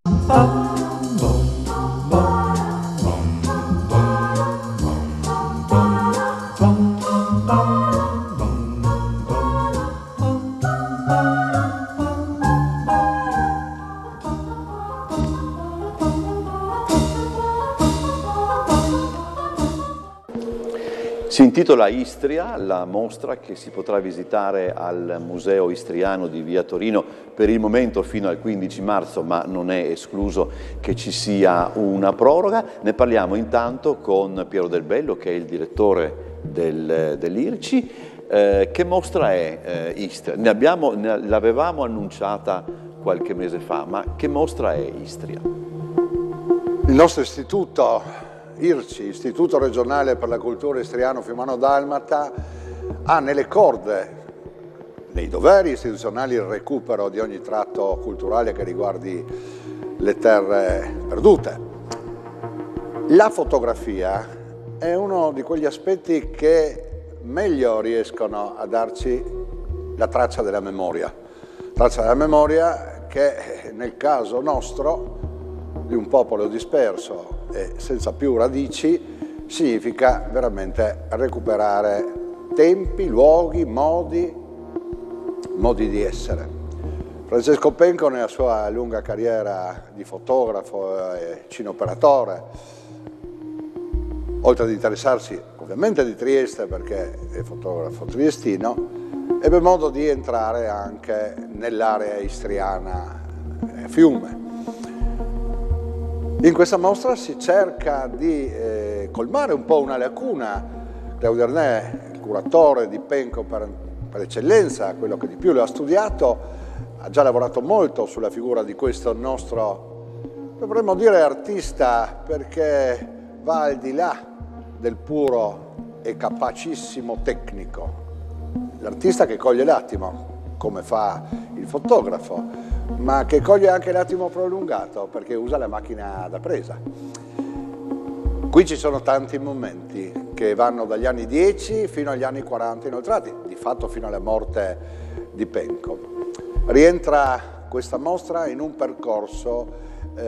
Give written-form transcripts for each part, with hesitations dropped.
Si intitola Istria, la mostra che si potrà visitare al Museo Istriano di Via Torino per il momento fino al 15 marzo, ma non è escluso che ci sia una proroga. Ne parliamo intanto con Piero Del Bello, che è il direttore dell'IRCI. Che mostra è Istria? L'avevamo annunciata qualche mese fa, ma che mostra è Istria? Il nostro istituto IRCI, Istituto Regionale per la Cultura Istriano Fiumano Dalmata, ha nelle corde, nei doveri istituzionali, il recupero di ogni tratto culturale che riguardi le terre perdute. La fotografia è uno di quegli aspetti che meglio riescono a darci la traccia della memoria che nel caso nostro, di un popolo disperso e senza più radici, significa veramente recuperare tempi, luoghi, modi di essere. Francesco Penco, nella sua lunga carriera di fotografo e cineoperatore, oltre ad interessarsi ovviamente di Trieste perché è fotografo triestino, ebbe modo di entrare anche nell'area istriana Fiume. In questa mostra si cerca di colmare un po' una lacuna. Claudio Ernest, il curatore di Penco per eccellenza, quello che di più lo ha studiato, ha già lavorato molto sulla figura di questo nostro, dovremmo dire artista, perché va al di là del puro e capacissimo tecnico. L'artista che coglie l'attimo, come fa il fotografo, ma che coglie anche l'attimo prolungato perché usa la macchina da presa. Qui ci sono tanti momenti che vanno dagli anni 10 fino agli anni 40 inoltrati, di fatto fino alla morte di Penco. Rientra questa mostra in un percorso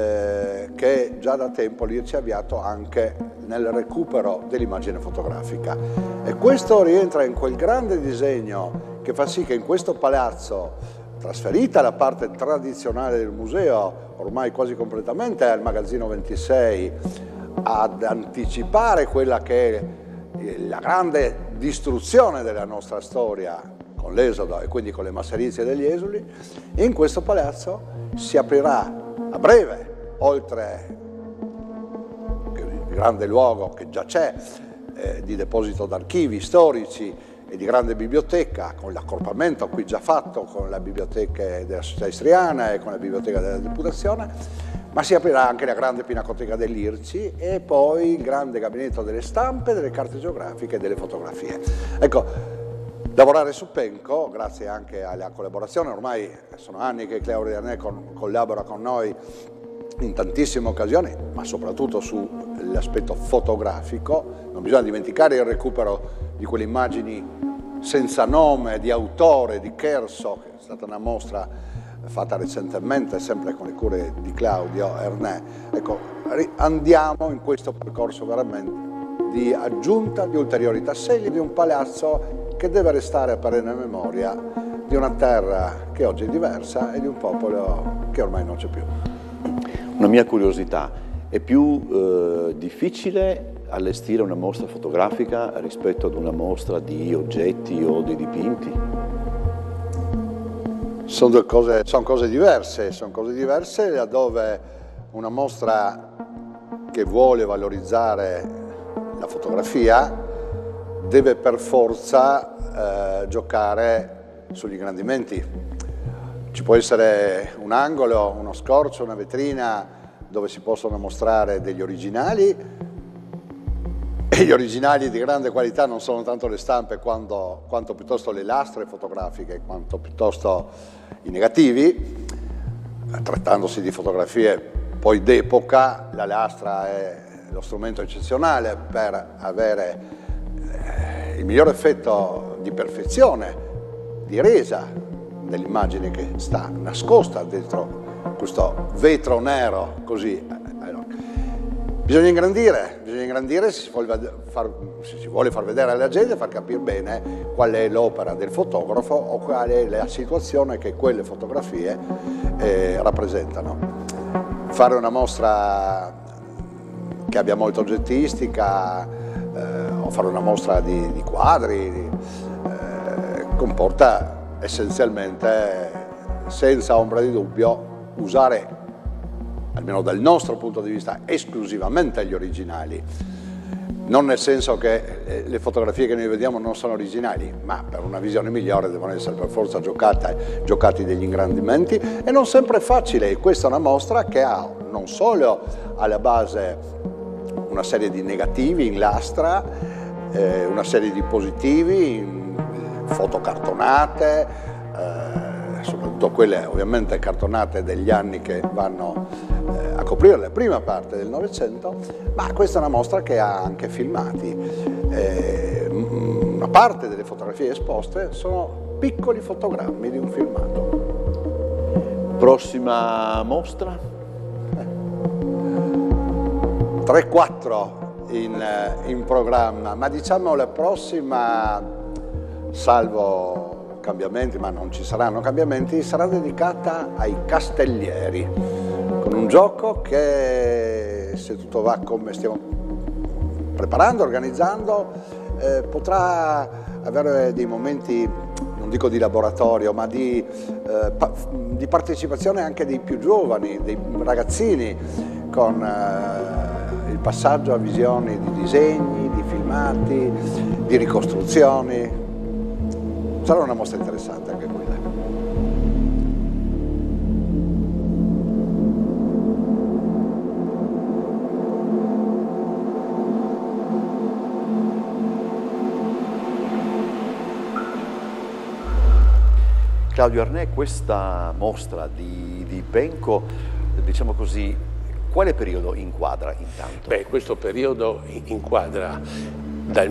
che già da tempo l'IRCI ha avviato anche nel recupero dell'immagine fotografica. E questo rientra in quel grande disegno che fa sì che in questo palazzo, trasferita la parte tradizionale del museo, ormai quasi completamente al Magazzino 26, ad anticipare quella che è la grande distruzione della nostra storia con l'Esodo e quindi con le masserizie degli esuli, in questo palazzo si aprirà a breve, oltre il grande luogo che già c'è, di deposito d'archivi storici e di grande biblioteca, con l'accorpamento qui già fatto con la biblioteca della Società Istriana e con la biblioteca della Deputazione, ma si aprirà anche la grande pinacoteca dell'IRCI e poi il grande gabinetto delle stampe, delle carte geografiche e delle fotografie. Ecco, lavorare su Penco, grazie anche alla collaborazione, ormai sono anni che Claudio Ernest collabora con noi in tantissime occasioni, ma soprattutto sull'aspetto fotografico. Non bisogna dimenticare il recupero di quelle immagini senza nome, di autore, di Cherso, che è stata una mostra fatta recentemente, sempre con le cure di Claudio Ernest. Ecco, andiamo in questo percorso veramente di aggiunta di ulteriori tasselli di un palazzo che deve restare a perenne memoria di una terra che oggi è diversa e di un popolo che ormai non c'è più. Una mia curiosità, è più difficile allestire una mostra fotografica rispetto ad una mostra di oggetti o di dipinti? Sono cose diverse laddove una mostra che vuole valorizzare la fotografia deve per forza giocare sugli ingrandimenti. Ci può essere un angolo, uno scorcio, una vetrina dove si possono mostrare degli originali, e gli originali di grande qualità non sono tanto le stampe quanto piuttosto le lastre fotografiche, quanto piuttosto i negativi. Trattandosi di fotografie poi d'epoca, la lastra è lo strumento eccezionale per avere il miglior effetto di perfezione, di resa dell'immagine che sta nascosta dentro questo vetro nero così. Allora, bisogna ingrandire se si vuole far vedere alla gente, far capire bene qual è l'opera del fotografo o qual è la situazione che quelle fotografie rappresentano. Fare una mostra che abbia molta oggettistica o fare una mostra di quadri comporta essenzialmente, senza ombra di dubbio, usare, almeno dal nostro punto di vista, esclusivamente gli originali. Non nel senso che le fotografie che noi vediamo non sono originali, ma per una visione migliore devono essere per forza giocati degli ingrandimenti, e non sempre è facile. E questa è una mostra che ha non solo alla base una serie di negativi in lastra, una serie di positivi in foto cartonate, soprattutto quelle ovviamente cartonate degli anni che vanno a coprire la prima parte del Novecento, ma questa è una mostra che ha anche filmati. Una parte delle fotografie esposte sono piccoli fotogrammi di un filmato. Prossima mostra? 3-4 in programma, ma diciamo la prossima, salvo cambiamenti, ma non ci saranno cambiamenti, sarà dedicata ai castellieri, con un gioco che, se tutto va come stiamo preparando, organizzando, potrà avere dei momenti, non dico di laboratorio, ma di partecipazione anche dei più giovani, dei ragazzini, con il passaggio a visioni di disegni, di filmati, di ricostruzioni. Sarà una mostra interessante anche quella. Claudio Arnè, questa mostra di Penco, diciamo così, quale periodo inquadra intanto? Beh, questo periodo inquadra dal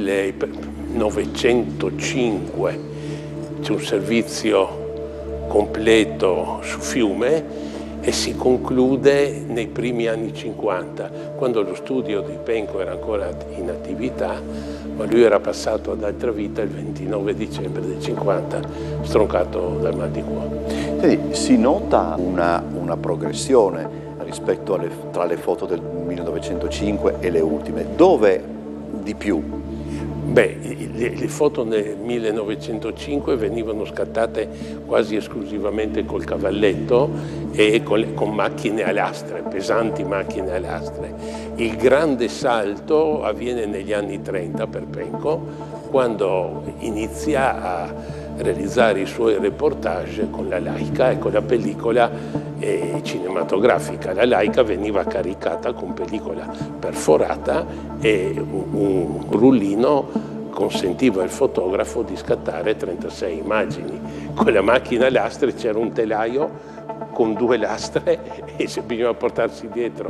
1905, c'è un servizio completo su Fiume e si conclude nei primi anni 50, quando lo studio di Penco era ancora in attività, ma lui era passato ad altra vita il 29 dicembre del 50, stroncato dal mal di cuore. Senti, si nota una progressione rispetto tra le foto del 1905 e le ultime. Dove di più? Beh, le foto nel 1905 venivano scattate quasi esclusivamente col cavalletto e con macchine a lastre, pesanti macchine a lastre. Il grande salto avviene negli anni 30 per Penco, quando inizia a realizzare i suoi reportage con la Leica e con la pellicola cinematografica. La Leica veniva caricata con pellicola perforata e un rullino consentiva al fotografo di scattare 36 immagini. Con la macchina a lastre c'era un telaio con 2 lastre e se bisognava portarsi dietro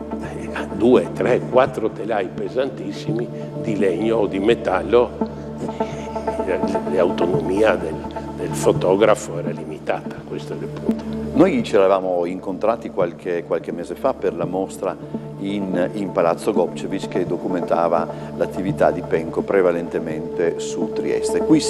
2, 3, 4 telai pesantissimi di legno o di metallo, l'autonomia del fotografo era limitata, questo è il punto. Noi ci eravamo incontrati qualche mese fa per la mostra in Palazzo Gobčević che documentava l'attività di Penco prevalentemente su Trieste. Qui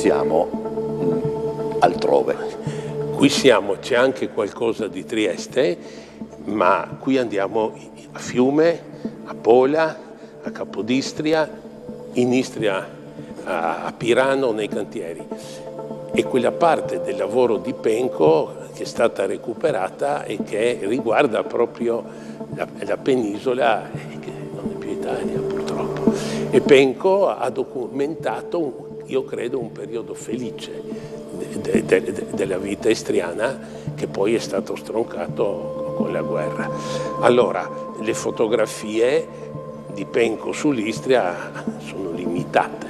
siamo altrove. Qui siamo, c'è anche qualcosa di Trieste, ma qui andiamo a Fiume, a Pola, a Capodistria, in Istria, a Pirano, nei cantieri. E quella parte del lavoro di Penco che è stata recuperata e che riguarda proprio la penisola, che non è più Italia purtroppo. E Penco ha documentato, io credo, un periodo felice della vita istriana che poi è stato stroncato con la guerra. Allora, le fotografie di Penco sull'Istria sono limitate.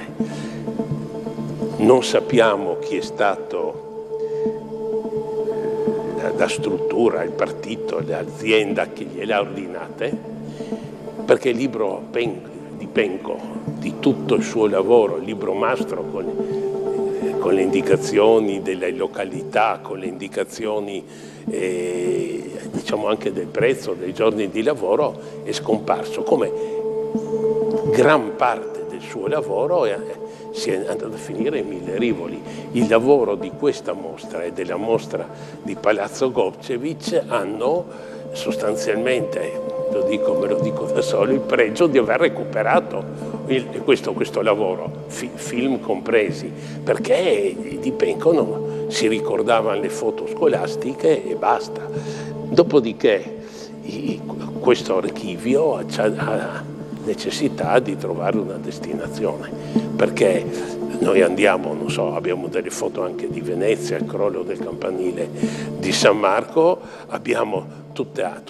Non sappiamo chi è stato la struttura, il partito, l'azienda che gliele ha ordinate, perché il libro di Penco, di tutto il suo lavoro, il libro mastro con con le indicazioni delle località, con le indicazioni diciamo anche del prezzo, dei giorni di lavoro, è scomparso, come gran parte del suo lavoro si è andato a finire in Mille Rivoli. Il lavoro di questa mostra e della mostra di Palazzo Gobčević hanno sostanzialmente, me lo dico da solo, il pregio di aver recuperato questo lavoro, film compresi, perché di Penco non si ricordavano le foto scolastiche e basta. Dopodiché questo archivio ha necessità di trovare una destinazione, perché noi andiamo, non so, abbiamo delle foto anche di Venezia, il crollo del campanile di San Marco, abbiamo tutta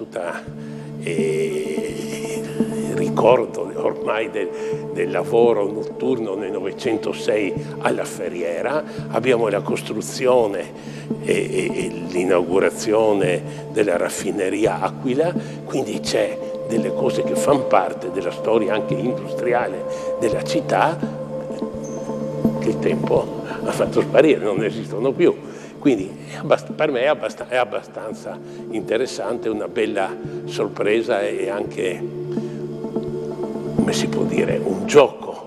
il ricordo ormai del lavoro notturno nel 906 alla Ferriera, abbiamo la costruzione e l'inaugurazione della raffineria Aquila, quindi c'è delle cose che fanno parte della storia anche industriale della città che il tempo ha fatto sparire, non esistono più. Quindi per me è abbastanza interessante, una bella sorpresa e anche, come si può dire, un gioco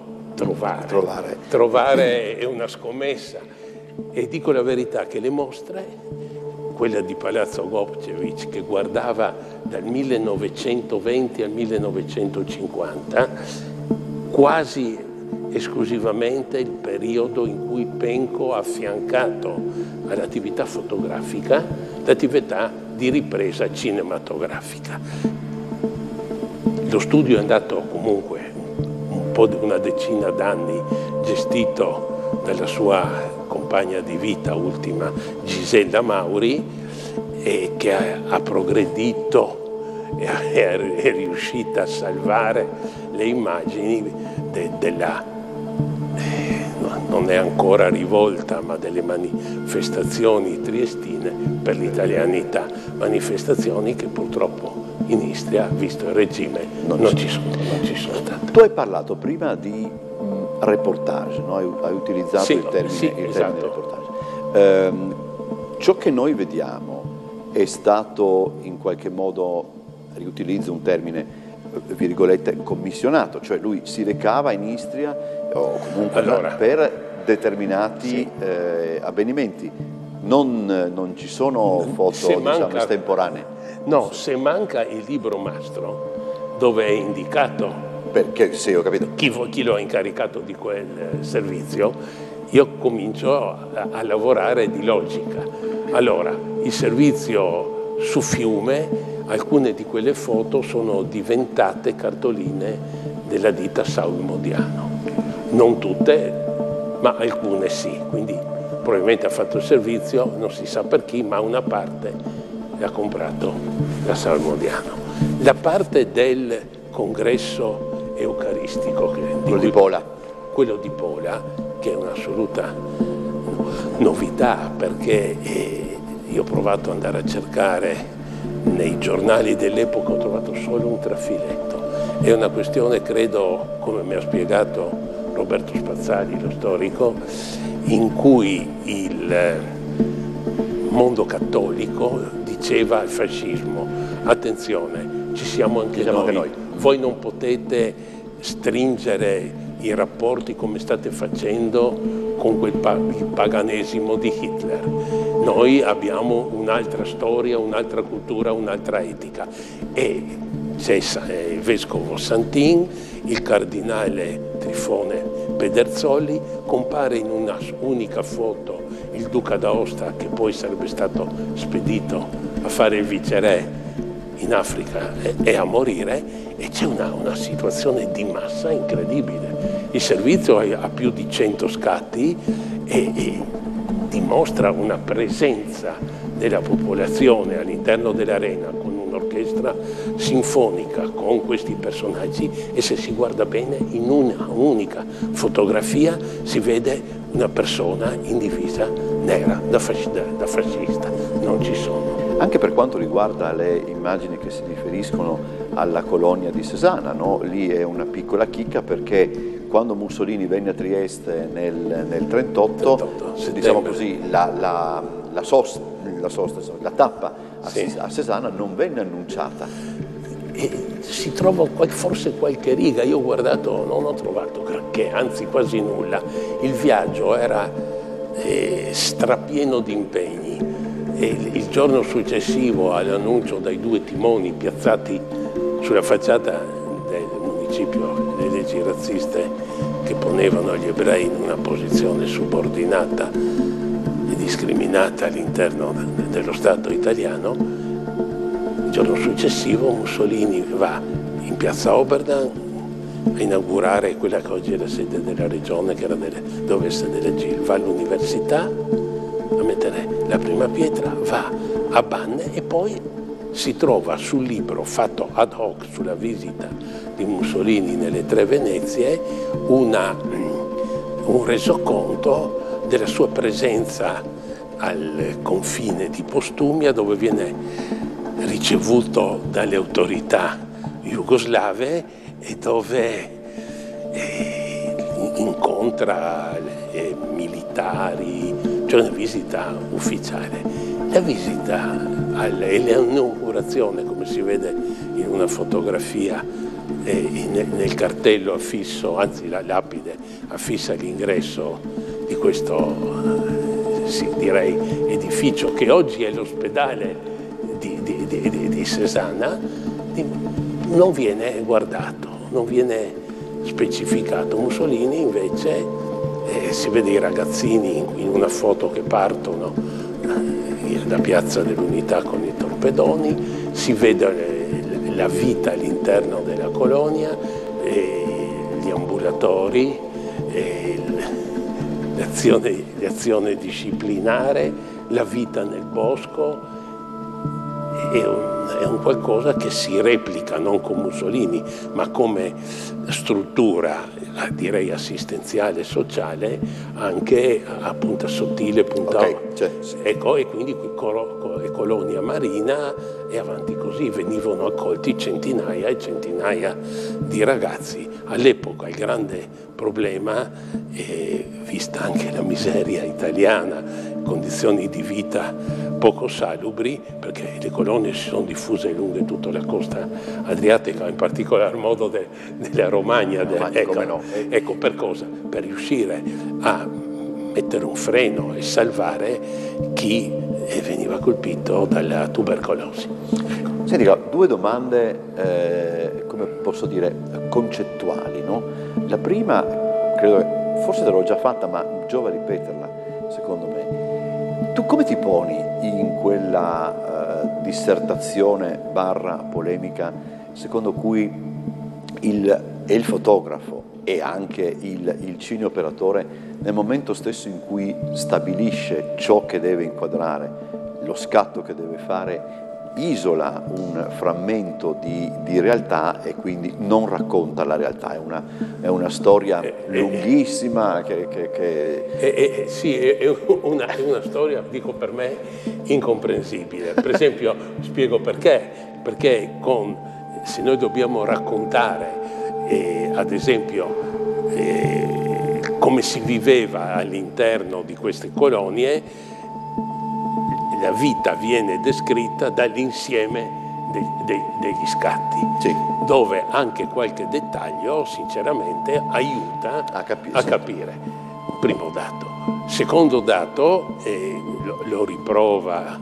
trovare è una scommessa. E dico la verità che le mostre, quella di Palazzo Gobčević, che guardava dal 1920 al 1950, quasi esclusivamente il periodo in cui Penco ha affiancato all'attività fotografica l'attività di ripresa cinematografica. Lo studio è andato comunque un po' di una decina d'anni, gestito dalla sua compagna di vita ultima, Gisella Mauri, e che ha progredito e è riuscita a salvare le immagini non è ancora rivolta, ma delle manifestazioni triestine per l'italianità, manifestazioni che purtroppo in Istria, visto il regime, non ci sono state. Tu hai parlato prima di reportage, no? Hai utilizzato il termine esatto. reportage. Ciò che noi vediamo è stato in qualche modo, riutilizzo un termine, virgolette, commissionato, cioè lui si recava in Istria o comunque per determinati avvenimenti. Non ci sono foto diciamo, estemporanee. No, se manca il libro mastro dove è indicato perché sì, ho capito. Chi lo ha incaricato di quel servizio, io comincio a lavorare di logica. Allora, il servizio su Fiume, alcune di quelle foto sono diventate cartoline della ditta Saul Modiano. Non tutte, ma alcune sì. Quindi probabilmente ha fatto il servizio, non si sa per chi, ma una parte l'ha comprato la Saul Modiano. La parte del congresso eucaristico, quello di Pola, che è un'assoluta novità, perché io ho provato ad andare a cercare nei giornali dell'epoca, ho trovato solo un trafiletto. È una questione, credo, come mi ha spiegato Roberto Spazzali, lo storico, in cui il mondo cattolico diceva al fascismo: attenzione, ci siamo anche noi. Voi non potete stringere i rapporti come state facendo con il paganesimo di Hitler. Noi abbiamo un'altra storia, un'altra cultura, un'altra etica. E c'è il vescovo Santin, il cardinale Trifone Pederzoli, compare in una unica foto il duca d'Aosta, che poi sarebbe stato spedito a fare il viceré in Africa e a morire, e c'è una situazione di massa incredibile. Il servizio ha più di 100 scatti e dimostra una presenza della popolazione all'interno dell'arena con un'orchestra sinfonica, con questi personaggi, e se si guarda bene in una unica fotografia si vede una persona in divisa nera da fascista. Non ci sono. Anche per quanto riguarda le immagini che si riferiscono alla colonia di Cesana, no? Lì è una piccola chicca, perché quando Mussolini venne a Trieste nel 38, diciamo così, la tappa a Cesana non venne annunciata. E si trova forse qualche riga, io ho guardato, non ho trovato granché, anzi quasi nulla. Il viaggio era strapieno di impegni e il giorno successivo all'annuncio dai 2 timoni piazzati sulla facciata del municipio, le leggi razziste che ponevano gli ebrei in una posizione subordinata e discriminata all'interno dello Stato italiano, il giorno successivo Mussolini va in piazza Oberdan a inaugurare quella che oggi è la sede della regione, che era dove della GIL, va all'università a mettere la prima pietra, va a Banne e poi si trova sul libro fatto ad hoc sulla visita di Mussolini nelle 3 Venezie un resoconto della sua presenza al confine di Postumia, dove viene ricevuto dalle autorità jugoslave e dove incontra militari, cioè una visita ufficiale. La visita e l'inaugurazione, come si vede in una fotografia nel cartello affisso, anzi la lapide affissa all'ingresso di questo, direi, edificio che oggi è l'ospedale di Cesana, non viene guardato, non viene specificato. Mussolini invece si vede i ragazzini in una foto che partono da Piazza dell'Unità con i torpedoni, si vede la vita all'interno della colonia, gli ambulatori, l'azione disciplinare, la vita nel bosco. È un qualcosa che si replica non con Mussolini, ma come struttura, direi assistenziale e sociale, anche a Punta Sottile, ecco, e quindi Colonia Marina e avanti così. Venivano accolti centinaia e centinaia di ragazzi. All'epoca il grande problema, vista anche la miseria italiana, condizioni di vita poco salubri, perché le colonie si sono diffuse lungo tutta la costa adriatica, in particolar modo della Romagna. Ecco per cosa? Per riuscire a mettere un freno e salvare chi veniva colpito dalla tubercolosi. Senti, 2 domande, come posso dire, concettuali, no? La prima, credo che forse te l'ho già fatta, ma giova ripeterla, secondo me. Tu come ti poni in quella dissertazione / polemica secondo cui il fotografo e anche il cineoperatore, nel momento stesso in cui stabilisce ciò che deve inquadrare, lo scatto che deve fare, isola un frammento di realtà e quindi non racconta la realtà, è una storia lunghissima sì, è una storia, dico per me, incomprensibile. Per esempio, spiego perché se noi dobbiamo raccontare ad esempio come si viveva all'interno di queste colonie, la vita viene descritta dall'insieme degli scatti, sì, dove anche qualche dettaglio sinceramente aiuta a capire. Primo dato. Secondo dato, lo riprova,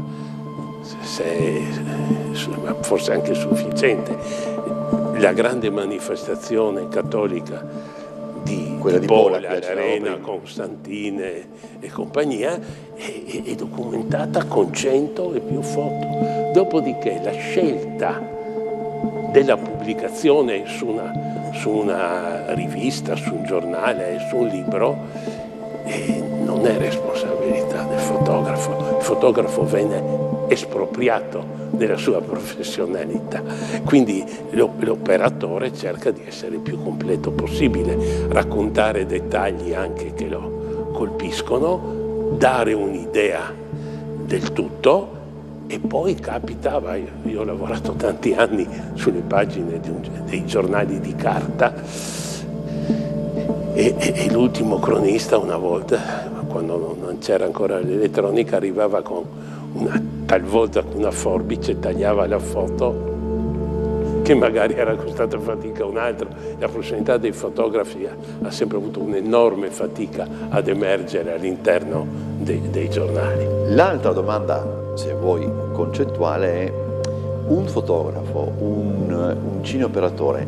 forse anche sufficiente, la grande manifestazione cattolica di Pola, l'Arena, Costantine e compagnia, è documentata con 100 e più foto. Dopodiché la scelta della pubblicazione su una rivista, su un giornale, su un libro, non è responsabilità del fotografo. Il fotografo venne espropriato della sua professionalità, quindi l'operatore cerca di essere il più completo possibile, raccontare dettagli anche che lo colpiscono, dare un'idea del tutto. E poi capitava, io ho lavorato tanti anni sulle pagine dei giornali di carta, E l'ultimo cronista una volta, quando non c'era ancora l'elettronica, arrivava con talvolta con una forbice, tagliava la foto, che magari era costata fatica un altro. La professionalità dei fotografi ha sempre avuto un'enorme fatica ad emergere all'interno dei giornali. L'altra domanda, se vuoi, concettuale è: un fotografo, un cineoperatore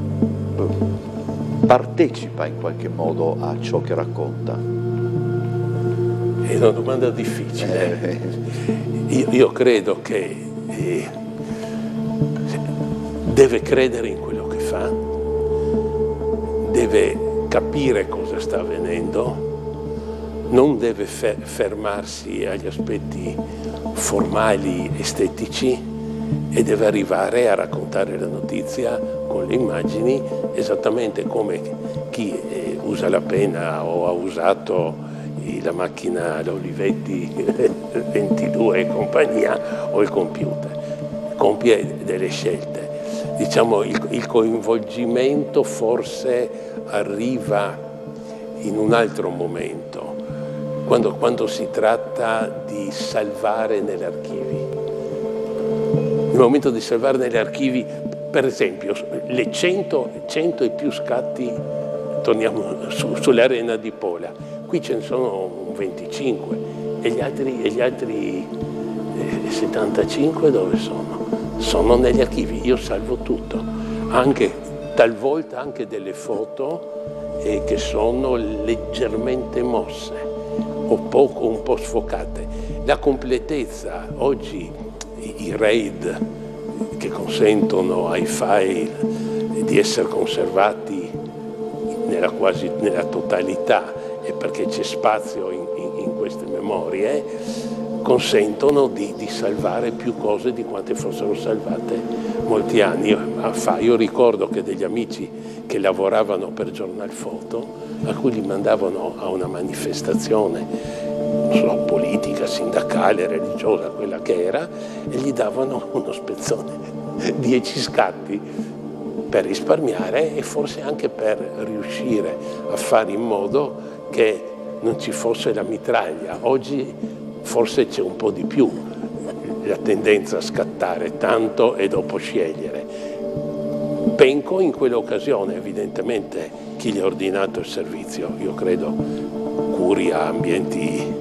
partecipa in qualche modo a ciò che racconta? È una domanda difficile. Io credo che deve credere in quello che fa, deve capire cosa sta avvenendo, non deve fermarsi agli aspetti formali, estetici, e deve arrivare a raccontare la notizia con le immagini, esattamente come chi usa la penna o ha usato la macchina, l'Olivetti 22 e compagnia, o il computer. Compie delle scelte. Diciamo, il coinvolgimento forse arriva in un altro momento, quando si tratta di salvare negli archivi. Il momento di salvare negli archivi, per esempio, le 100 e più scatti, torniamo sull'arena di Pola, qui ce ne sono 25, e gli altri 75 dove sono? Sono negli archivi. Io salvo tutto, talvolta anche delle foto che sono leggermente mosse o un po' sfocate. La completezza, oggi i RAID che consentono ai file di essere conservati nella totalità, e perché c'è spazio in queste memorie, consentono di salvare più cose di quante fossero salvate molti anni fa. Io ricordo che degli amici che lavoravano per Giornal Foto, a cui li mandavano a una manifestazione, non so, politica, sindacale, religiosa, quella che era, e gli davano uno spezzone, 10 scatti, per risparmiare e forse anche per riuscire a fare in modo che non ci fosse la mitraglia. Oggi forse c'è un po' di più la tendenza a scattare tanto e dopo scegliere. Penco in quell'occasione, evidentemente, chi gli ha ordinato il servizio, io credo Curia, ambienti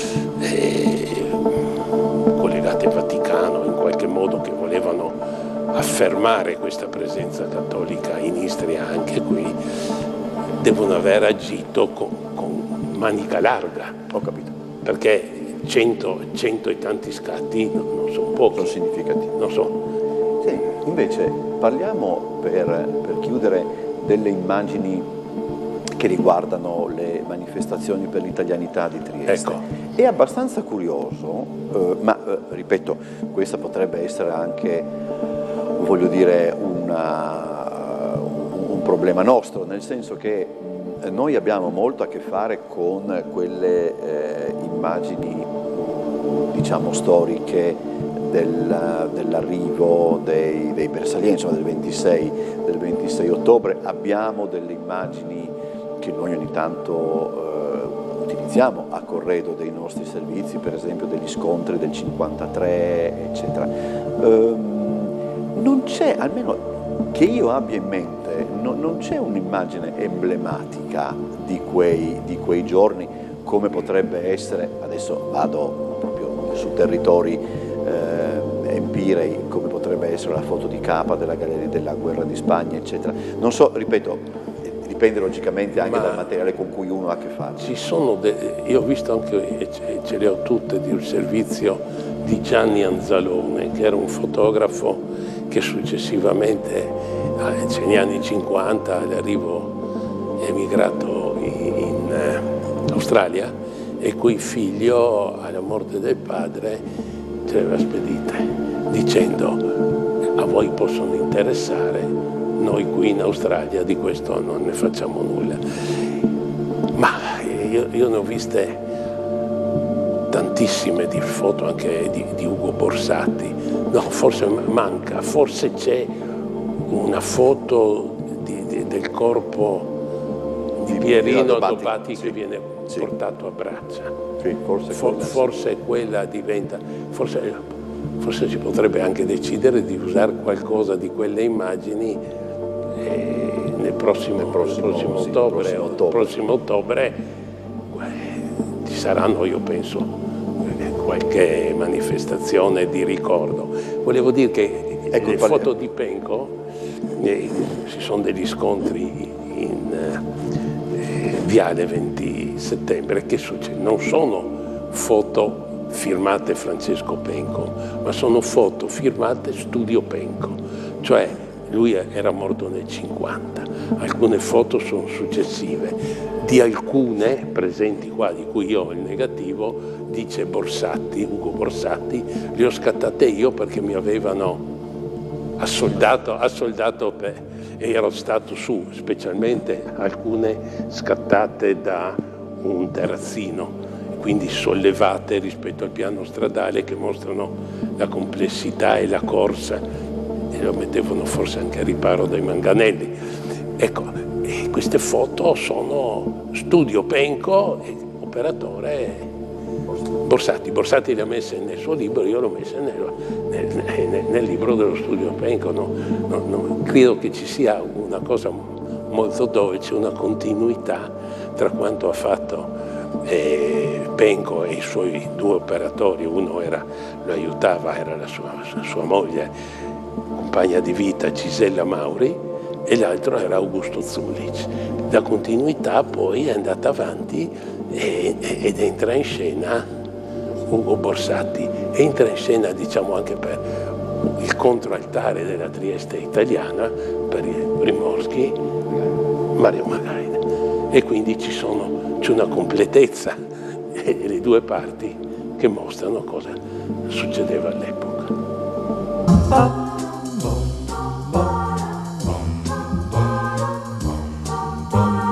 collegati al Vaticano, in qualche modo, che volevano affermare questa presenza cattolica in Istria anche qui, devono aver agito con manica larga. Ho capito. Perché 100 e tanti scatti non sono pochi. Sono significativi. Non so. Sì, invece parliamo, per chiudere, delle immagini che riguardano le manifestazioni per l'italianità di Trieste. Ecco. È abbastanza curioso, ma ripeto, questa potrebbe essere anche, voglio dire, un problema nostro, nel senso che noi abbiamo molto a che fare con quelle immagini, diciamo, storiche dell'arrivo dei Bersalieni, insomma del 26 ottobre. Abbiamo delle immagini che noi ogni tanto utilizziamo a corredo dei nostri servizi, per esempio degli scontri del 53, eccetera. Non c'è, almeno che io abbia in mente, non c'è un'immagine emblematica di quei giorni, come potrebbe essere, adesso vado proprio su territori empirei, come potrebbe essere la foto di Capa della Galleria della Guerra di Spagna, eccetera. Non so, ripeto, dipende logicamente anche dal materiale con cui uno ha a che fare. Ci sono, io ho visto anche, ce le ho tutte, di un servizio di Gianni Anzalone, che era un fotografo che successivamente, negli anni 50, all'arrivo, è emigrato in Australia, e cui figlio, alla morte del padre, ce le aveva spedite, dicendo: a voi possono interessare, noi qui in Australia di questo non ne facciamo nulla. Ma io ne ho viste tantissime di foto, anche di Ugo Borsati. No, forse manca, forse c'è una foto del corpo Pierino Dobati che viene portato a braccia. Sì, forse quella diventa, forse si potrebbe anche decidere di usare qualcosa di quelle immagini nel prossimo ottobre ci saranno, io penso, qualche manifestazione di ricordo. Volevo dire che le foto di Penco, ci sono degli scontri in Viale 20 settembre, che succede? Non sono foto firmate Francesco Penco, ma sono foto firmate Studio Penco, cioè lui era morto nel 50, alcune foto sono successive, di alcune presenti qua, di cui io ho il negativo, dice Ugo Borsatti, le ho scattate io perché mi avevano assoldato e ero stato su, specialmente alcune scattate da un terrazzino, quindi sollevate rispetto al piano stradale, che mostrano la complessità e la corsa, e lo mettevano forse anche a riparo dai manganelli. Ecco, e queste foto sono Studio Penco e operatore Borsatti. Borsatti le ha messe nel suo libro, io l'ho messa nel libro dello Studio Penco. Credo che ci sia una cosa molto dove c'è una continuità tra quanto ha fatto Penco e i suoi due operatori. Uno lo aiutava, era la sua moglie, compagna di vita, Gisella Mauri, e l'altro era Augusto Zulich. La continuità poi è andata avanti ed entra in scena Ugo Borsatti, entra in scena, diciamo, anche per il controaltare della Trieste italiana, per i Primorsky, Mario Magaida, e quindi c'è una completezza delle due parti che mostrano cosa succedeva all'epoca. Bom,